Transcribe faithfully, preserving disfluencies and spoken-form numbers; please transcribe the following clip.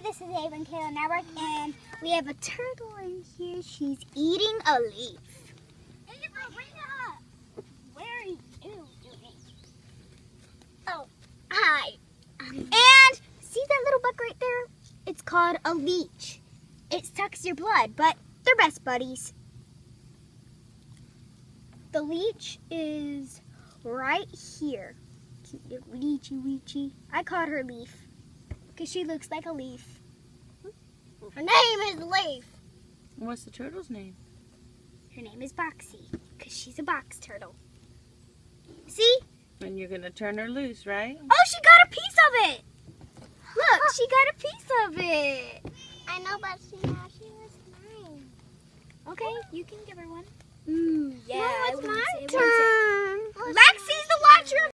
this is Ava and Kayla Network, and we have a turtle in here. She's eating a leaf. Ava, bring it up. Where are you doing? Oh, hi. Um, and see that little bug right there? It's called a leech. It sucks your blood, but they're best buddies. The leech is right here. Leechy weechy. I called her Leaf because she looks like a leaf. Her name is Leaf. What's the turtle's name? Her name is Boxy because she's a box turtle. See? And you're gonna turn her loose, right? Oh, she got a piece of it. Look, she got a piece of it. I know, but she now she was mine. Okay, you can give her one. Mm, yeah, No, it's it my wants it, it turn. wants it. Lexi's the watcher of